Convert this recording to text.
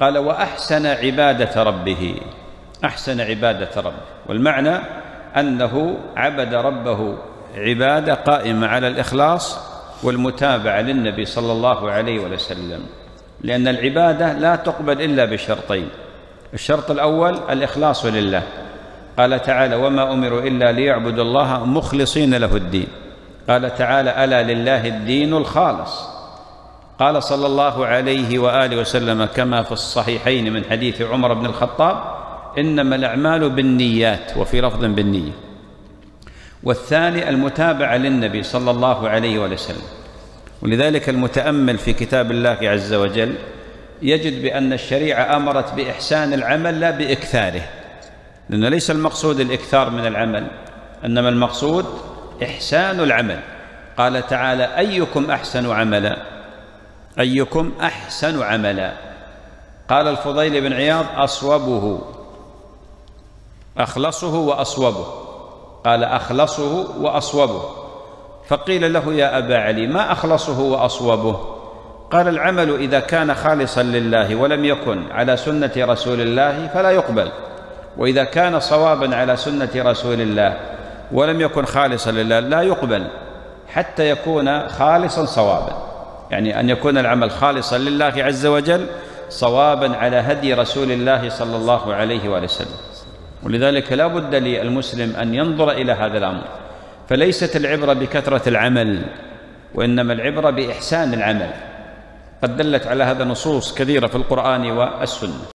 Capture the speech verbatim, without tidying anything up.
قال وأحسن عبادة ربه، أحسن عبادة ربه، والمعنى أنه عبد ربه عبادة قائمة على الإخلاص والمتابعة للنبي صلى الله عليه وسلم، لأن العبادة لا تقبل إلا بشرطين: الشرط الأول الإخلاص لله، قال تعالى وما أمروا إلا ليعبدوا الله مخلصين له الدين، قال تعالى ألا لله الدين الخالص، قال صلى الله عليه وآله وسلم كما في الصحيحين من حديث عمر بن الخطاب إنما الأعمال بالنيات، وفي لفظ بالنية. والثاني المتابعة للنبي صلى الله عليه وسلم، ولذلك المتأمل في كتاب الله عز وجل يجد بأن الشريعة أمرت بإحسان العمل لا بإكثاره، لأن ليس المقصود الإكثار من العمل، إنما المقصود إحسان العمل. قال تعالى أيكم أحسن عملا، أيكم أحسن عملا، قال الفضيل بن عياض أصوبه، أخلصه وأصوبه، قال أخلصه وأصوبه، فقيل له يا أبا علي ما أخلصه وأصوبه؟ قال العمل إذا كان خالصا لله ولم يكن على سنة رسول الله فلا يقبل، وإذا كان صوابا على سنة رسول الله ولم يكن خالصا لله لا يقبل حتى يكون خالصا صوابا، يعني أن يكون العمل خالصا لله عز وجل صوابا على هدي رسول الله صلى الله عليه وسلم. ولذلك لا بد للمسلم أن ينظر إلى هذا الأمر، فليست العبرة بكثرة العمل، وإنما العبرة بإحسان العمل. قد دلت على هذا نصوص كثيرة في القرآن والسنة.